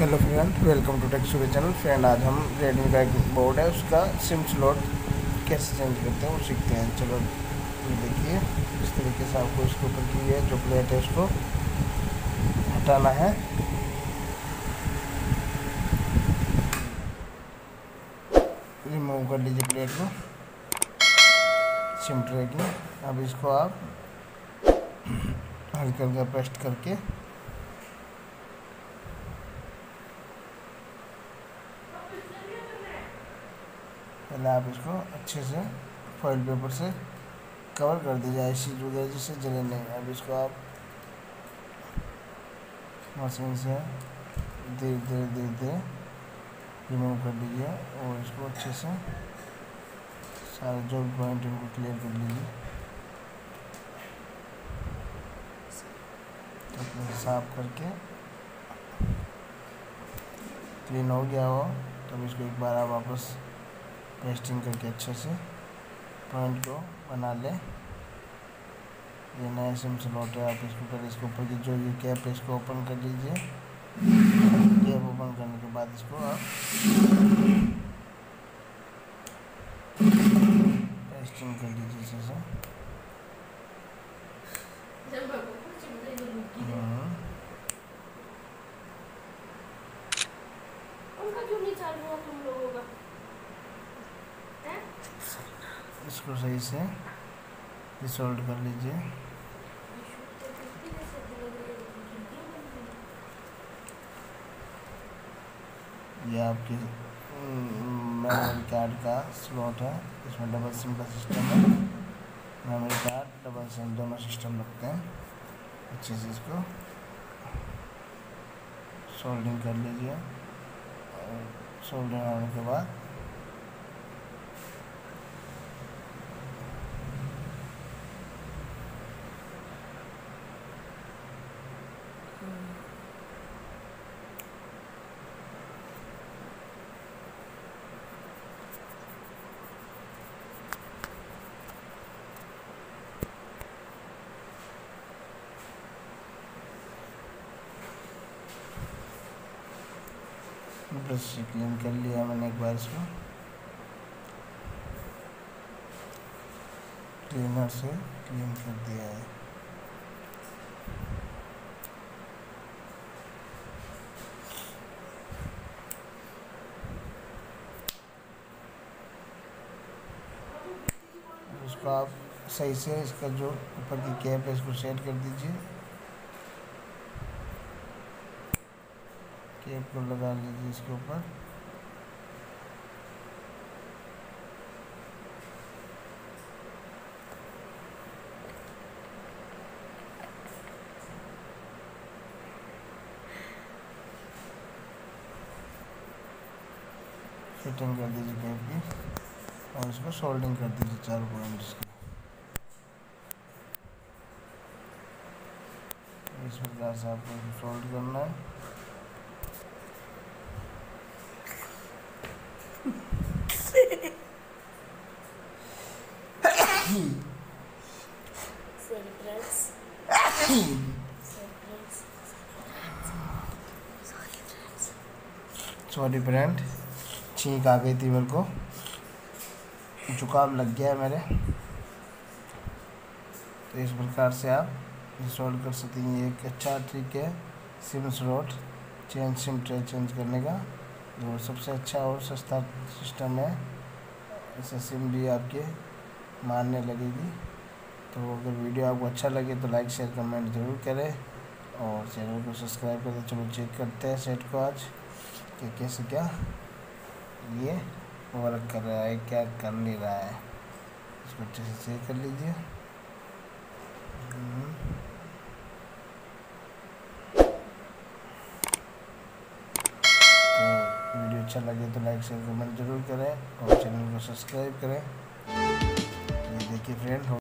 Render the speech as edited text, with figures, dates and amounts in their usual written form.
Hello friend, welcome to tech Surya channel. Friend, आज हम Redmi का एक बोर्ड है, उसका सिम स्लॉट कैसे चेंज करते हैं वो सीखते हैं। चलो ये देखिए, इस तरीके से आपको इसके ऊपर की है जो प्लेट है उसको हटाना है। रिमूव कर लीजिए प्लेट को, सिम ट्रे की। अब इसको आप हल्का हल्का पेस्ट करके पहले आप इसको अच्छे से फॉइल पेपर से कवर कर दीजिए, ऐसी वगैरह जिससे जले नहीं। अब इसको आप मशीन से धीरे धीरे धीरे धीरे रिमूव कर लीजिए और इसको अच्छे से सारे जो भी पॉइंट इनको क्लियर कर लीजिए। तो साफ करके क्लीन हो गया हो तो इसको एक बार आप वापस पेस्टिंग करके अच्छे से पॉइंट को बना लें। ये नया सिम स्लॉट है। आप इसको पहले इसके ऊपर की जो ये कैप है इसको ओपन कर लीजिए। कैप ओपन करने के बाद इसको आप पेस्टिंग कर लीजिए अच्छे से। इसको सही से डिसोल्व कर लीजिए। ये आपकी मेमोरी कार्ड का स्लॉट है, इसमें डबल सिम का सिस्टम है। मेमोरी कार्ड डबल सिम दोनों सिस्टम लगते हैं। अच्छे से इसको सोल्डिंग कर लीजिए और सोल्डिंग होने के बाद ब्रश से क्लीन कर लिया मैंने एक बार। इसको क्लीनर से क्लीन कर दिया है। उसको आप सही से इसका जो ऊपर की कैप है इसको सेट कर दीजिए। कैप को लगा लीजिए इसके ऊपर। फिटिंग कर दीजिए कैप की और इसको सोल्डिंग कर दीजिए चारों पॉइंट्स की। इस प्रकार से आपको सोल्ड करना है। सॉरी फ्रेंड, छींक आ गई थी मेरे को, जुकाम लग गया है मेरे। तो इस प्रकार से आप इंस्टॉल कर सकते हैं। ये एक अच्छा ट्रिक है SIM slot SIM tray change करने का, और सबसे अच्छा और सस्ता सिस्टम है। इससे सिम भी आपके मारने लगेगी। तो अगर वीडियो आपको अच्छा लगे तो लाइक शेयर कमेंट ज़रूर करें और चैनल को सब्सक्राइब करें। चलो चेक करते हैं सेट को आज कि कैसे क्या ये वर्क कर रहा है, क्या कर नहीं रहा है। इसको अच्छे से चेक कर लीजिए। तो वीडियो अच्छा लगे तो लाइक शेयर कमेंट ज़रूर करें और चैनल को सब्सक्राइब करें। ये देखिए फ्रेंड,